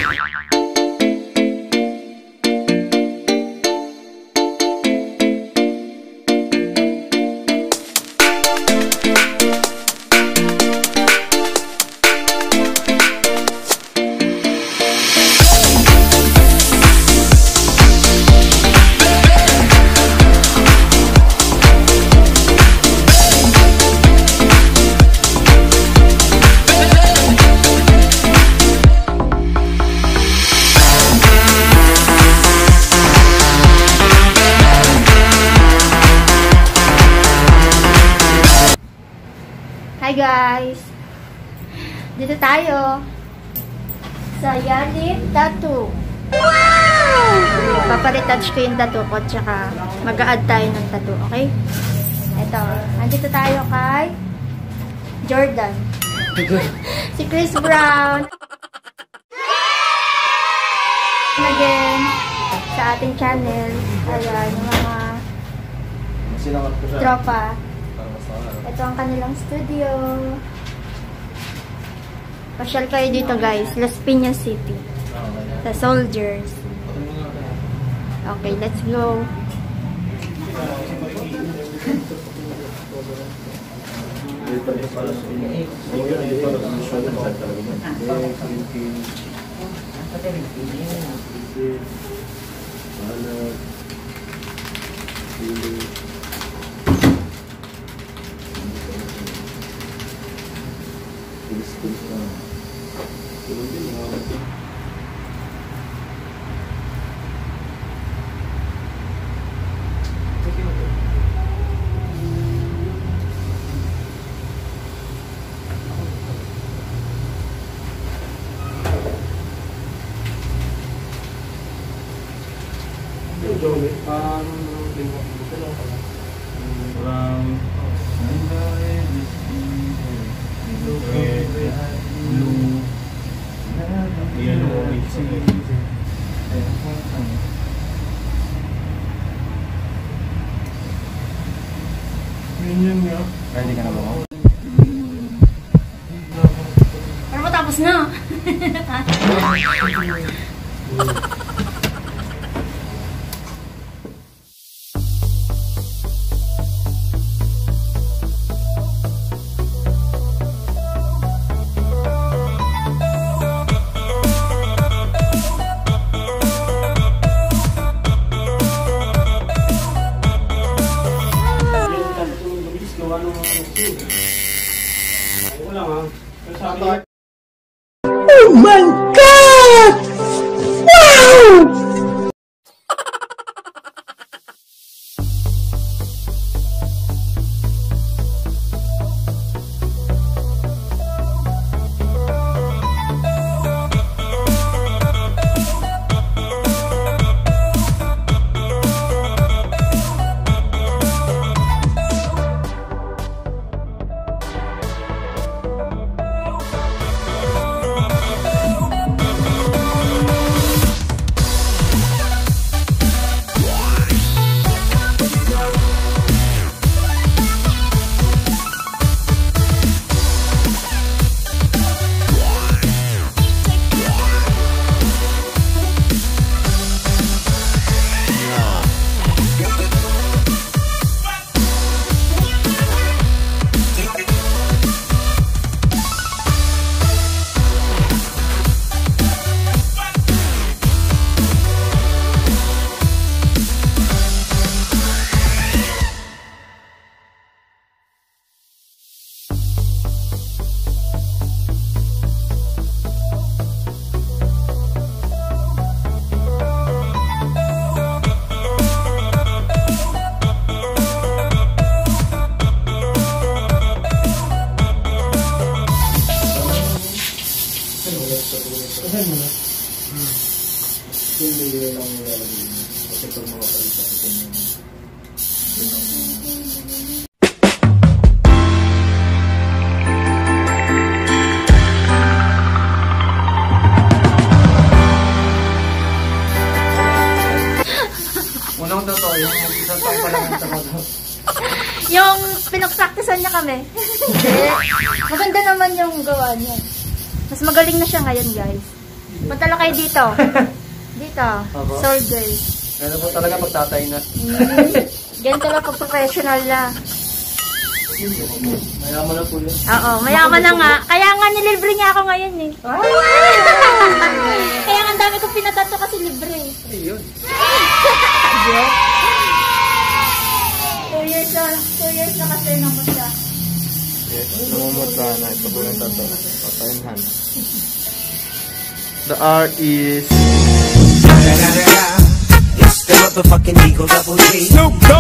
Hi guys! Dito tayo sa Yalip Tattoo. Wow! Paparetouch ko yung tattoo ko, tsaka mag-a-add tayo ng tattoo, okay? Ito, nandito tayo kay Jordan. Si Chris Brown. Again, sa ating channel. Ayan, yung mga tropa. Ito ang kanilang studio. Pasyal kayo dito guys. Las Piñas City. Sa Soldiers. Okay, let's go. Ready ka na ba? Pero matapos na. Oh my God! Wow! Hindi lang nilalagay mo. Kasi pag makapalit ako kung unang totoo, yung isang taon pa lang ang trabaho. Yung pinagpraktisan niya kami. Maganda naman yung gawa niya. Mas magaling na siya ngayon, guys. Punta lang kayo dito. Dito. Opo. Soldiers. Gano'n po talaga pagtatay na. Ganyan talaga pag professional na. Mayaman na po yun. Oo, mayaman na nga. Kaya nga nilibre niya ako ngayon eh. Kaya nga ang dami kong pinatato kasi libre. Ayun. 2 years na kasi namusta. Yes, namumuta na. Ito po yung tato. Patayin. The R is... It's the motherfucking Eagle Double G.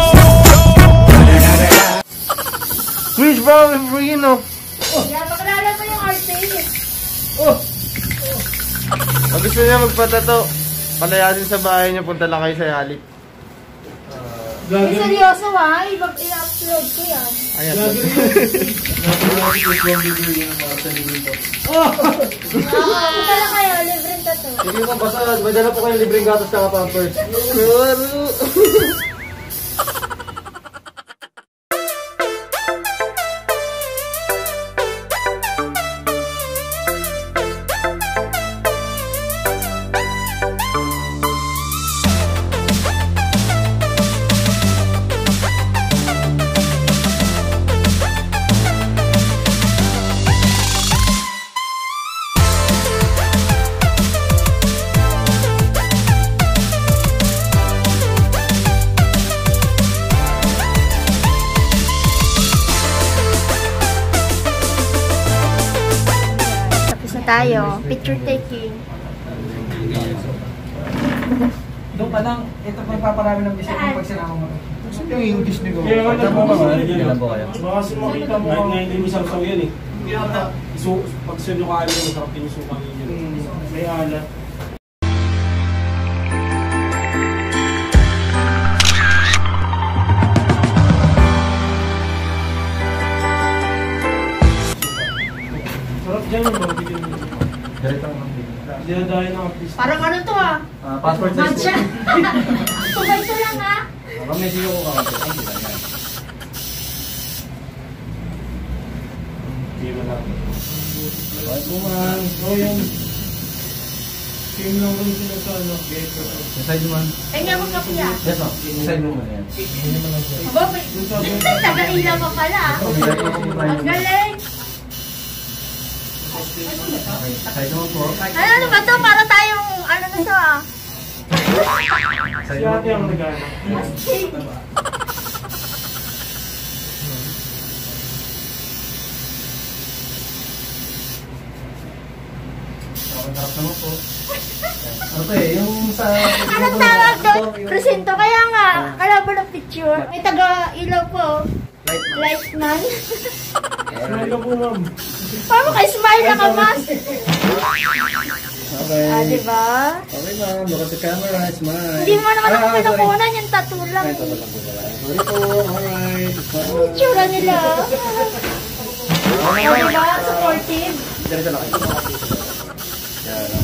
Wish bro, Brino! Yeah, pakilala mo yung artist. Pag gusto niya magpatato, palayasin sa bahay niya, punta lang kayo sa Yalik. Ay, seryoso ha? I-upload ko yan. Ayan. Punta lang kayo, libreng tato. Sige mo, basta madala po kayo libreng gatas sa Pampers. Tayo, picture taking. Doon pa lang, ito pa paparami ng bisip mo pag sinama mo. Yung English ni Go. Kaya nga mo naman. Kailan po kayo? Baka makita mo kahit nga hindi mo sasaw yan eh. Pag sinukaan mo, masarap din yung sukang yun. May alat. Sarap dyan yung mga bigyan mo. Ganito ang mga Dinadahin ng artist. Parang ano to ah? passport size po. Matcha. Tugay to lang ha? May siyo ko kakasya. Ay, di ba yan? Hindi mo lang. Bakit mo man? O yan. Same lang rin sila sa ano. Inside mo man. Kanya mo kapiya. Yes ma'am. Inside mo man yan. Aba, taga-ila pa pala ah. Ang galing. Inside mo po. Ano ba to? Para tayong ano na to ah. Si ate ang nag-ano. Ang sarap naman po. Ano po eh, yung sa... Anong tawag doon? Presento. Kaya nga, kalabo ng picture. May taga-ilaw po. Lightman. Smile ka po ma'am. Paano kayo smile na ka, mas? Okay. Ah, diba? Okay ma'am, look at the camera, smile. Hindi mo naman ako pinukunan yung tattoo lang. Ay, tama lang po pala. Sorry po, alright. Smile. Picture nila. O, diba? Supportive. Diretso lang kayo. Yan.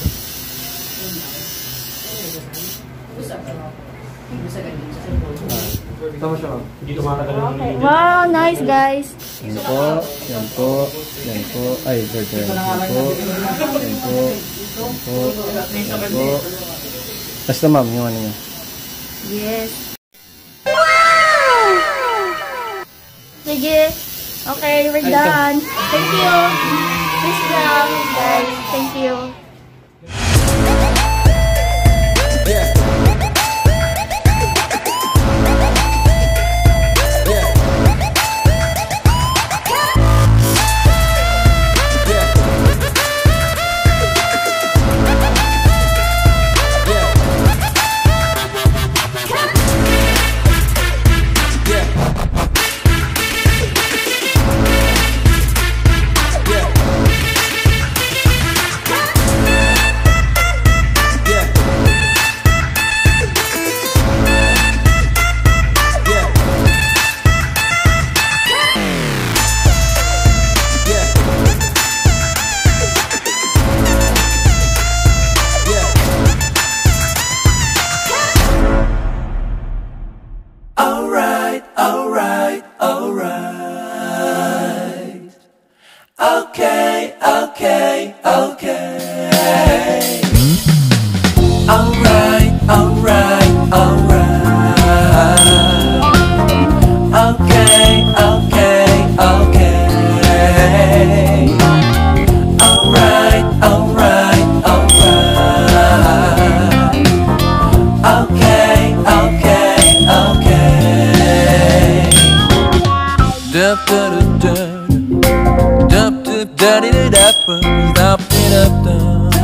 Tama siya ma'am. Hindi tumatagal ang Okay. Wow, nice guys. Yan po, yan po, yan po. Ay, sorry. Yan po, yan po, yan po, yan po. Basta ma'am, yung ano niya. Yes. Wow! Sige. Okay, we're done. Thank you. Peace lang, guys. Thank you. Dup dup dup dup dup dup dup dup dup dup dup dup.